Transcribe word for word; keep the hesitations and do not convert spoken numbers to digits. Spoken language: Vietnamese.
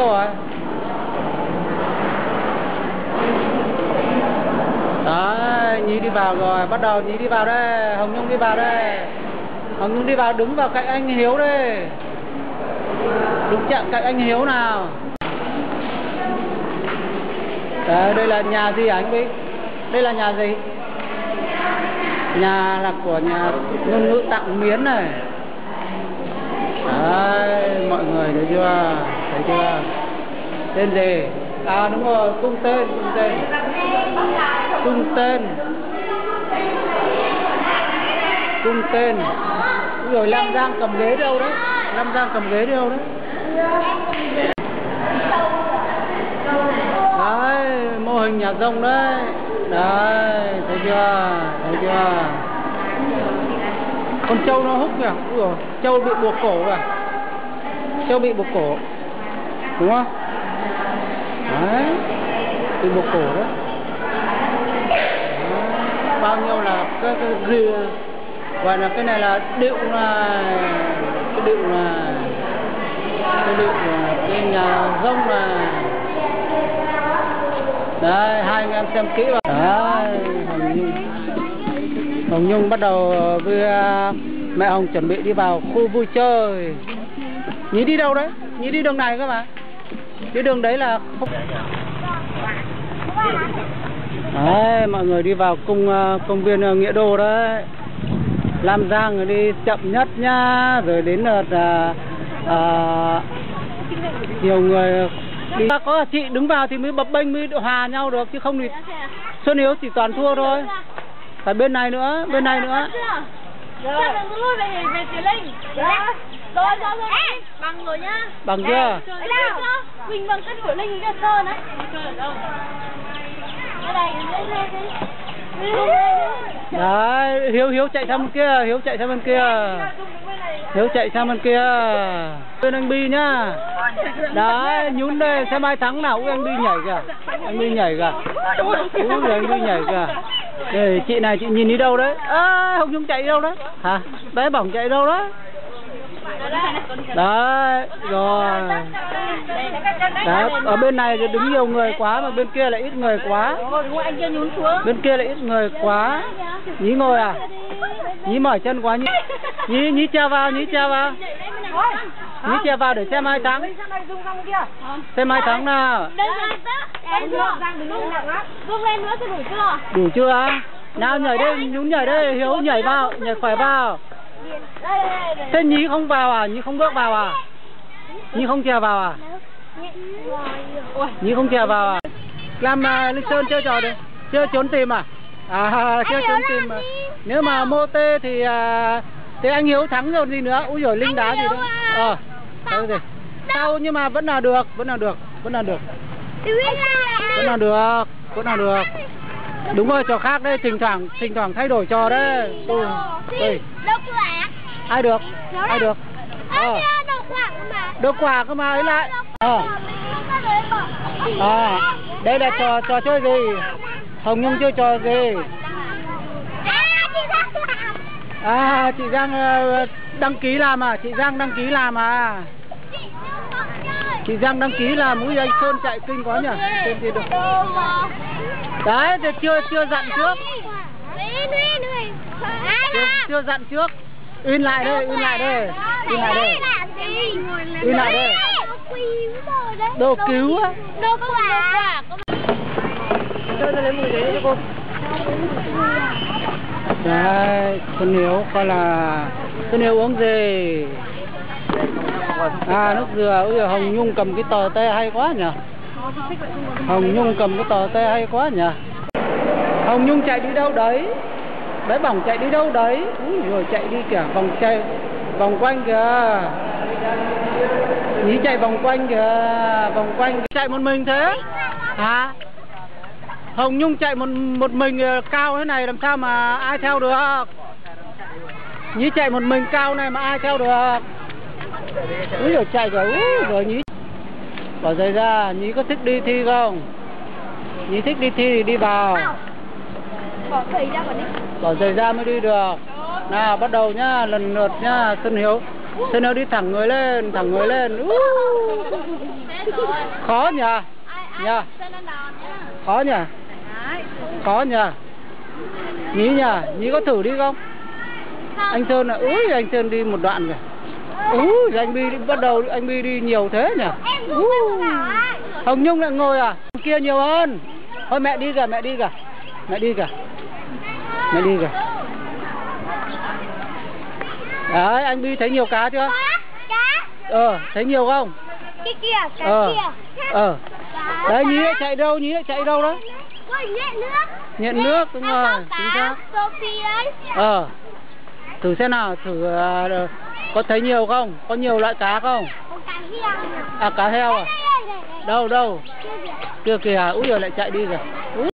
rồi. Đấy, Nhí đi vào rồi, bắt đầu Nhí đi vào đây, Hồng Nhung đi vào đây. Hồng Nhung đi vào đứng vào cạnh anh Hiếu đây. Đứng chặn cạnh anh Hiếu nào. Đấy, đây là nhà gì hả anh Vinh? Đây là nhà gì? Nhà là của nhà Ngôn Ngữ Tặng Miến này. Đấy, mọi người thấy chưa? Thấy chưa? Tên gì? À đúng rồi, cung tên, cung tên. Cung tên. Cung tên. Rồi Lam Giang cầm ghế đâu đấy? Lam Giang cầm ghế đâu đấy? Đấy, mô hình nhà rông đấy. Đấy, thấy chưa? Thấy chưa? Con trâu nó húc kìa. Ui dồi, trâu bị buộc cổ kìa. Trâu bị buộc cổ. Đúng không? Đấy, bị buộc cổ đấy. Đấy. Bao nhiêu là cái cái gì gọi là cái này là điệu này, cái điệu này, cái điệu này, cái nhà rông này. Đấy, hai anh em xem kỹ vào. Đấy, Hồng Nhung. Hồng Nhung bắt đầu với mẹ Hồng chuẩn bị đi vào khu vui chơi. Nhí đi đâu đấy? Nhí đi đường này cơ mà. Cái đường đấy là không. Đấy, mọi người đi vào cung công viên Nghĩa Đô đấy. Lam Giang đi chậm nhất nhá, rồi đến lượt à, à, nhiều người đi. Có chị đứng vào thì mới bập bênh mới hòa nhau được, chứ không thì Xuân Hiếu chỉ toàn thua thôi. Phải bên này nữa, bên này nữa. Rồi, rồi, rồi. Bằng rồi nhá. Bằng chưa? Mình bằng cái đuổi Linh ra sơn đấy. Cái này lên lên đi. Đấy, Hiếu Hiếu chạy sang bên kia, Hiếu chạy sang bên kia. Hiếu chạy sang bên kia. Bên anh Bi nhá. Đấy, nhún đây xem ai thắng nào. Ui anh Bi nhảy kìa. Anh Bi nhảy kìa. Ui anh Bi nhảy kìa. Đây, chị này chị nhìn đi đâu đấy? À, Hồng Nhung chạy đi đâu đấy? Hả? Bé bỏng chạy đâu đấy? Đấy, rồi. Đấy, ở bên này thì đứng nhiều người quá mà bên kia lại ít người quá. Bên kia lại ít người quá. Nhí ngồi à? Nhí mỏi chân quá. Nhí Nhí, nhí treo vào, Nhí treo vào. Nhí treo vào để xem ai thắng. Xem ai thắng nào. Đủ chưa? Nào nhảy đây, nhún nhảy đây, Hiếu nhảy vào, nhảy khỏe vào. Thế Nhí không vào à? Nhí không bước vào à? Nhí không trèo vào à? Nhí không trèo vào à? Làm uh, Linh Sơn chơi trò đi. Chơi trốn tìm à? À, chơi trốn tìm à. Nếu mà mô tê thì uh, thì anh Hiếu thắng rồi gì nữa. Úi giời, Linh đá gì đó. Ờ, à, gì? Sau nhưng mà vẫn là được, vẫn là được, vẫn là được. Vẫn là được, vẫn là được. Đúng rồi, trò khác đấy, thỉnh thoảng thỉnh thoảng thay đổi trò đấy. Ừ. Đây. Ai được? Ai được? Ờ. Được quả cơ mà ấy lại. Ờ. À, đây là trò trò chơi gì? Hồng Nhung chơi trò gì? À, chị Giang đăng ký làm à? Chị Giang đăng ký làm à? Chị Giang đăng ký làm. Úi anh Sơn chạy kinh quá nhỉ? Tên gì được? Đấy, thì chưa chưa dặn trước. Chưa, chưa dặn trước. In lại đây, in lại đây. In lại đây. In lại đây. Đồ cứu á. Đồ quả. Chơi ra lấy mùi đấy cho cô. Đấy, Xuân Hiếu coi là Xuân Hiếu uống gì? À, nước dừa. Ôi giời, Hồng Nhung cầm cái tờ tê hay quá nhỉ? Hồng Nhung cầm cái tờ tê hay quá nhỉ? Hồng Nhung chạy đi đâu đấy? Bé bỏng chạy đi đâu đấy? Úi rồi chạy đi kìa, vòng chạy vòng quanh kìa. Nhí chạy vòng quanh kìa, vòng quanh. Chạy một mình thế? Hả? Hồng Nhung chạy một một mình cao thế này làm sao mà ai theo được? Nhí chạy một mình cao này mà ai theo được? Úi rồi chạy kìa, úi rồi Nhí. Bỏ giày ra, Nhí có thích đi thi không? Nhí thích đi thi thì đi vào. Bỏ giày ra còn đi. Bỏ giày ra mới đi được. Nào bắt đầu nhá, lần lượt nhá. Xuân Hiếu Xuân Hiếu đi thẳng người lên, thẳng người lên. Uh. Khó nhỉ? Nha. Khó nhỉ? Khó nhỉ? Nhí nhỉ? Nhí có thử đi không? Anh Sơn là úi anh Sơn đi một đoạn rồi. Úi anh Bi đi, bắt đầu anh Bi đi nhiều thế nhỉ? Uh. Hồng Nhung lại ngồi à? Kia nhiều hơn. Thôi mẹ đi kìa, mẹ đi kìa. Mẹ đi kìa. Mẹ đi kìa. Đấy, anh Bi thấy nhiều cá chưa? Cá. Ờ, thấy nhiều không? Cái kia, cái Ờ. kia. Ờ. Đấy, Nhí lại chạy đâu? Nhí lại chạy đâu đó? Nhện nước. Nhện nước, đúng rồi. Chính xác. Sophie đấy. Ờ. Thử xem nào, thử uh, có thấy nhiều không? Có nhiều loại cá không? Có cá heo. À cá heo à? Đây, đây, đây, đây. Đâu đâu? Kia kìa. Kia kìa, úi giời lại chạy đi kìa. Úi.